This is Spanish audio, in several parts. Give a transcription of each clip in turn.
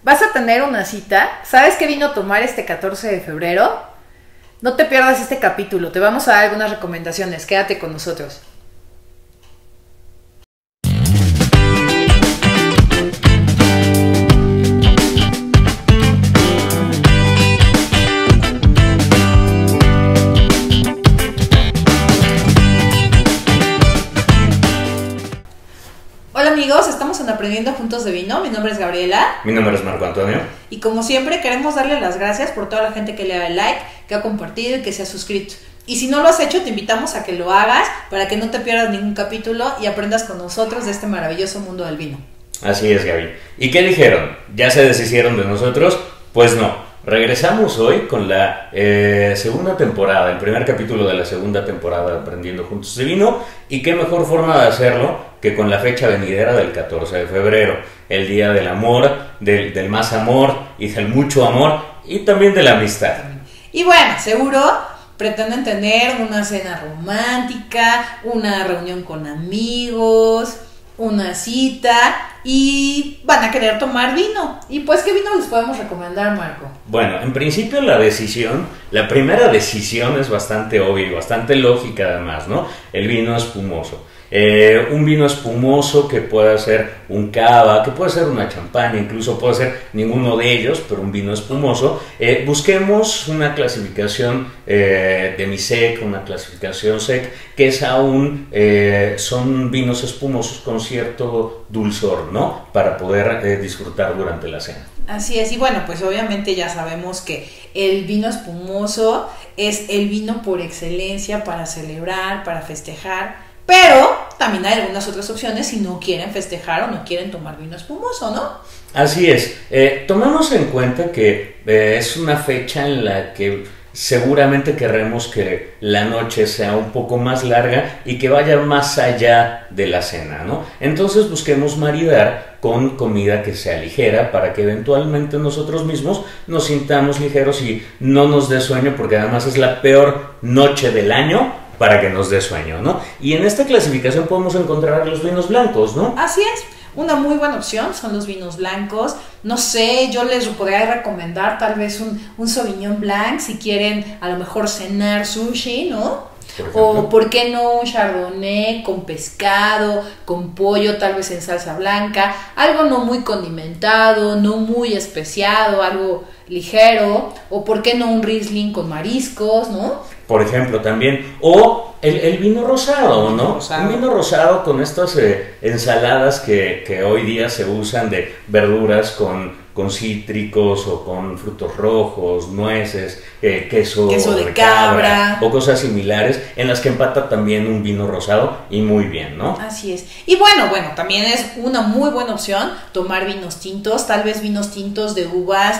¿Vas a tener una cita? ¿Sabes qué vino a tomar este 14 de febrero? No te pierdas este capítulo, te vamos a dar algunas recomendaciones, quédate con nosotros. Hola amigos, estamos en Aprendiendo Juntos de Vino. Mi nombre es Gabriela. Mi nombre es Marco Antonio. Y como siempre queremos darle las gracias por toda la gente que le da el like, que ha compartido y que se ha suscrito. Y si no lo has hecho, te invitamos a que lo hagas para que no te pierdas ningún capítulo y aprendas con nosotros de este maravilloso mundo del vino. Así es, Gaby. ¿Y qué dijeron? ¿Ya se deshicieron de nosotros? Pues no. Regresamos hoy con la segunda temporada, el primer capítulo de la segunda temporada de Aprendiendo Juntos de Vino. Y qué mejor forma de hacerlo que con la fecha venidera del 14 de febrero, el día del amor, del más amor y del mucho amor y también de la amistad. Y bueno, seguro pretenden tener una cena romántica, una reunión con amigos, una cita y van a querer tomar vino. ¿Y pues qué vino les podemos recomendar, Marco? Bueno, en principio la primera decisión es bastante obvia y bastante lógica además, ¿no? El vino espumoso. Un vino espumoso que pueda ser un cava, que puede ser una champaña, incluso puede ser ninguno de ellos, pero un vino espumoso. Busquemos una clasificación demisec, una clasificación sec, que es aún, son vinos espumosos con cierto dulzor, ¿no? Para poder disfrutar durante la cena. Así es, y bueno, pues obviamente ya sabemos que el vino espumoso es el vino por excelencia para celebrar, para festejar. Pero también hay algunas otras opciones si no quieren festejar o no quieren tomar vino espumoso, ¿no? Así es. Tomamos en cuenta que es una fecha en la que seguramente querremos que la noche sea un poco más larga y que vaya más allá de la cena, ¿no? Entonces busquemos maridar con comida que sea ligera para que eventualmente nosotros mismos nos sintamos ligeros y no nos dé sueño, porque además es la peor noche del año para que nos dé sueño, ¿no? Y en esta clasificación podemos encontrar los vinos blancos, ¿no? Así es, una muy buena opción son los vinos blancos. No sé, yo les podría recomendar tal vez un Sauvignon Blanc si quieren a lo mejor cenar sushi, ¿no? O por qué no un chardonnay con pescado, con pollo, tal vez en salsa blanca, algo no muy condimentado, no muy especiado, algo ligero, o por qué no un Riesling con mariscos, ¿no? Por ejemplo, también, o el vino rosado, ¿no? Un vino rosado con estas ensaladas que hoy día se usan de verduras con cítricos o con frutos rojos, nueces, queso de cabra o cosas similares, en las que empata también un vino rosado y muy bien, ¿no? Así es. Y bueno, también es una muy buena opción tomar vinos tintos, tal vez vinos tintos de uvas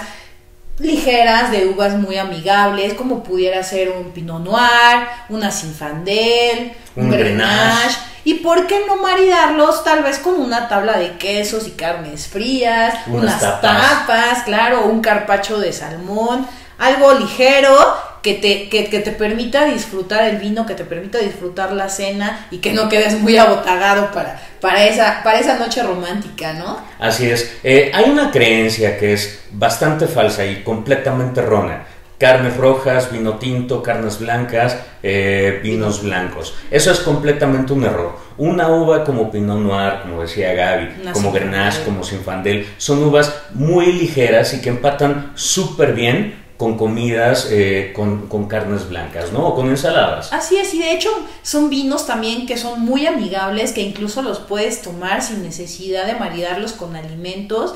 ligeras, de uvas muy amigables, como pudiera ser un Pinot Noir, una Zinfandel, un Grenache. ¿Y por qué no maridarlos tal vez con una tabla de quesos y carnes frías, unas tapas, claro, un carpaccio de salmón, algo ligero que te permita disfrutar el vino, que te permita disfrutar la cena y que no quedes muy abotagado para esa noche romántica, ¿no? Así es. Hay una creencia que es bastante falsa y completamente errónea. Carnes rojas, vino tinto, carnes blancas, vinos blancos. Eso es completamente un error. Una uva como Pinot Noir, como decía Gaby, como Grenache, como Zinfandel, son uvas muy ligeras y que empatan súper bien con comidas, con carnes blancas, ¿no? O con ensaladas. Así es, y de hecho son vinos también que son muy amigables, que incluso los puedes tomar sin necesidad de maridarlos con alimentos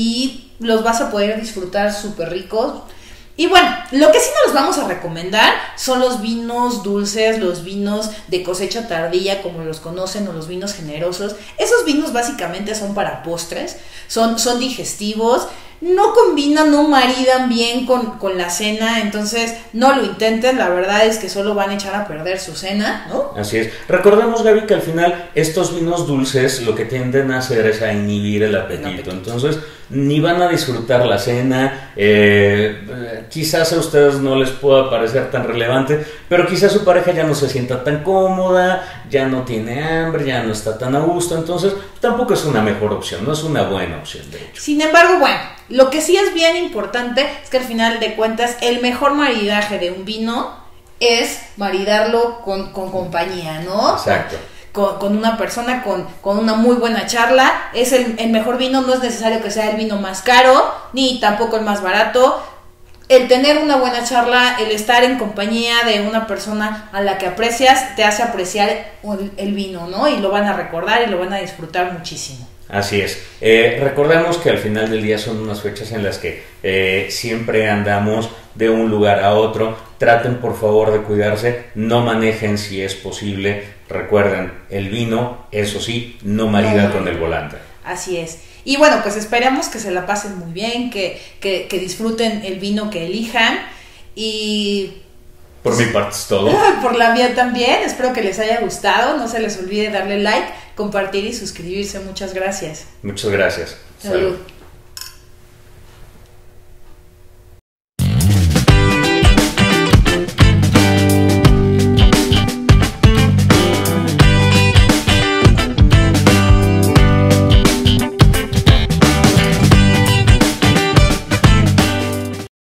y los vas a poder disfrutar súper ricos. Y bueno, lo que sí no les vamos a recomendar son los vinos dulces, los vinos de cosecha tardía, como los conocen, o los vinos generosos. Esos vinos básicamente son para postres, son digestivos, no combinan, no maridan bien con la cena, entonces no lo intenten, la verdad es que solo van a echar a perder su cena, ¿no? Así es. Recordemos, Gaby, que al final estos vinos dulces lo que tienden a hacer es a inhibir el apetito. Entonces ni van a disfrutar la cena. Quizás a ustedes no les pueda parecer tan relevante, pero quizás su pareja ya no se sienta tan cómoda, ya no tiene hambre, ya no está tan a gusto, entonces tampoco es una mejor opción, no es una buena opción, de hecho. Sin embargo, bueno, lo que sí es bien importante es que al final de cuentas el mejor maridaje de un vino es maridarlo con compañía, ¿no? Exacto. Con una persona, con una muy buena charla. Es el mejor vino, no es necesario que sea el vino más caro, ni tampoco el más barato. El tener una buena charla, el estar en compañía de una persona a la que aprecias, te hace apreciar el vino, ¿no? Y lo van a recordar y lo van a disfrutar muchísimo. Así es. Recordemos que al final del día son unas fechas en las que siempre andamos de un lugar a otro. Traten por favor de cuidarse, no manejen si es posible. Recuerden, el vino, eso sí, no marida con el volante. Así es. Y bueno, pues esperemos que se la pasen muy bien, que disfruten el vino que elijan. Y por mi parte es todo. Por la mía también. Espero que les haya gustado. No se les olvide darle like, compartir y suscribirse. Muchas gracias. Muchas gracias. Salud.